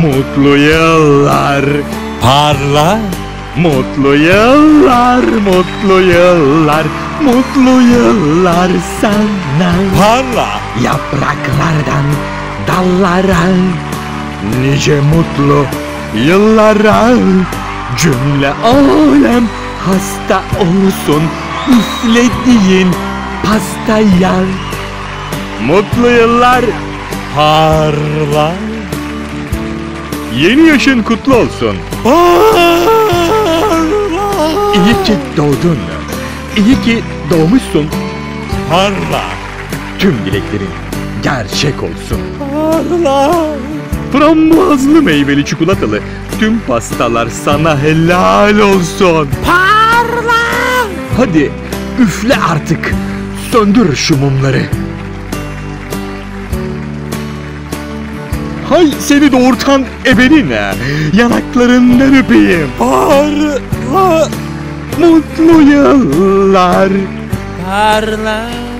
Mutlu yıllar. Parla. Mutlu yıllar, mutlu yıllar, mutlu yıllar sana. Parla. Yapraklardan dallara, nice mutlu yıllara. Cümle alem hasta olsun üflediğin pastaya. Mutlu yıllar. Parla. Yeni yaşın kutlu olsun. Parla. İyi ki doğdun. İyi ki doğmuşsun. Parla. Tüm dileklerin gerçek olsun. Parla. Frambuazlı meyveli çikolatalı tüm pastalar sana helal olsun. Parla. Hadi üfle artık. Söndür şu mumları. Hay seni doğurtan ebenine. Yanaklarından öpeyim. Parla. Mutlu yıllar. Parla.